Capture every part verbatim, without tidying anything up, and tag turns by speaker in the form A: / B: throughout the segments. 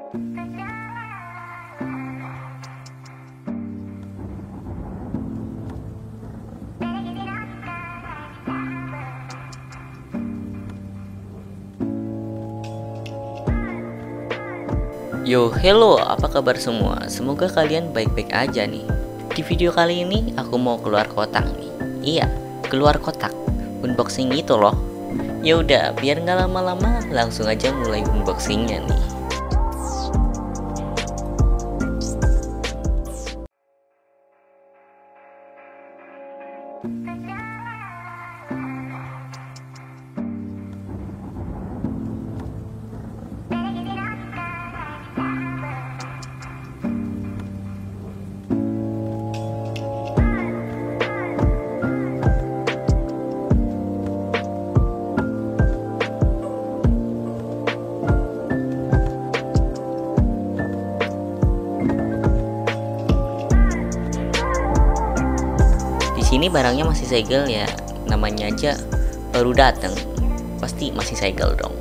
A: Yo, hello, apa kabar semua? Semoga kalian baik-baik aja nih. Di video kali ini aku mau keluar kotak nih. Iya, keluar kotak. Unboxing itu loh. Ya udah, biar nggak lama-lama, langsung aja mulai unboxingnya nih. Ini barangnya masih segel ya, namanya aja baru datang, pasti masih segel dong.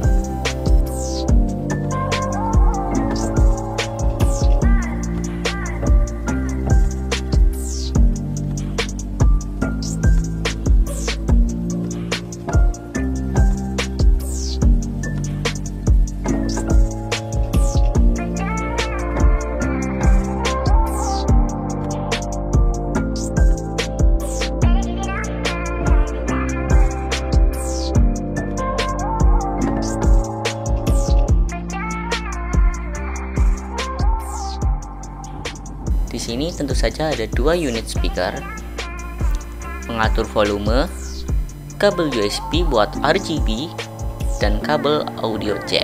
A: Di sini tentu saja ada dua unit speaker, pengatur volume, kabel U S B buat R G B, dan kabel audio jack.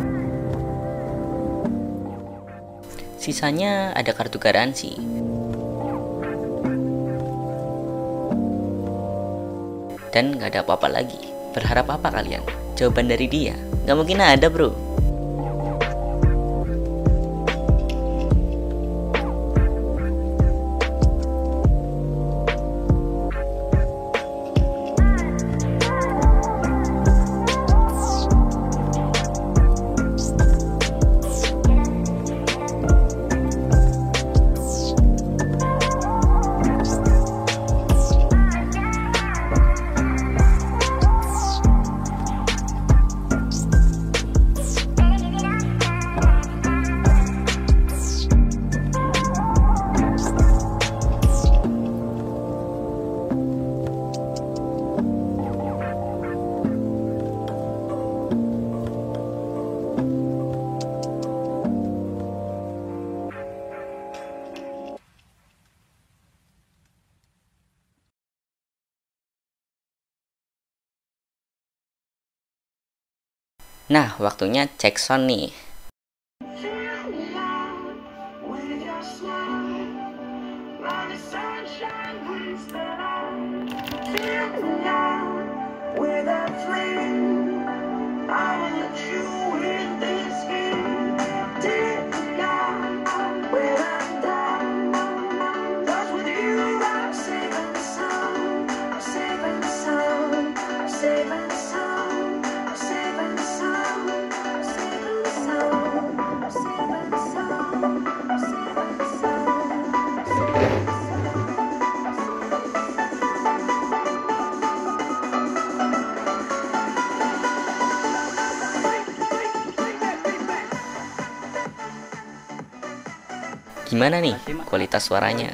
A: Sisanya ada kartu garansi. Dan nggak ada apa-apa lagi. Berharap apa kalian? Jawaban dari dia? Nggak mungkin ada, bro. Nah, waktunya cek sound nih. Gimana nih kualitas suaranya?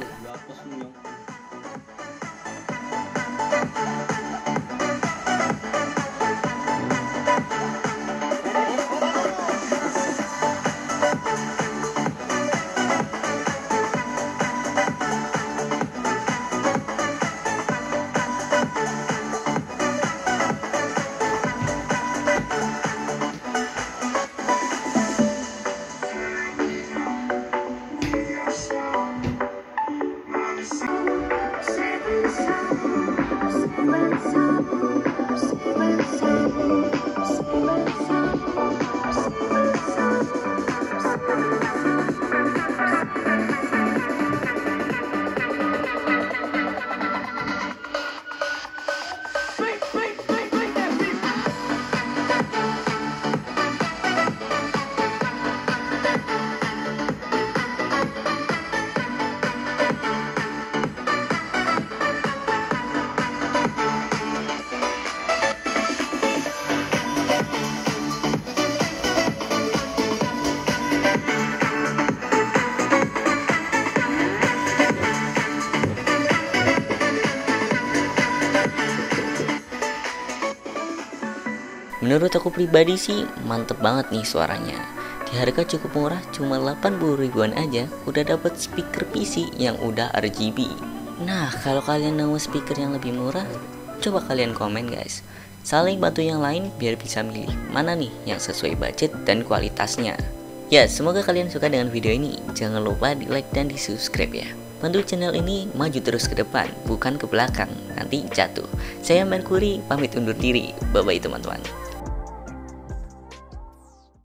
A: Menurut aku pribadi sih mantep banget nih suaranya. Di harga cukup murah, cuma delapan puluh ribuan aja udah dapat speaker P C yang udah R G B. Nah, kalau kalian nemu speaker yang lebih murah, coba kalian komen guys. Saling bantu yang lain biar bisa milih mana nih yang sesuai budget dan kualitasnya. Ya, semoga kalian suka dengan video ini. Jangan lupa di like dan di subscribe ya. Bantu channel ini maju terus ke depan, bukan ke belakang. Nanti jatuh. Saya Mercury, pamit undur diri. Bye bye teman-teman.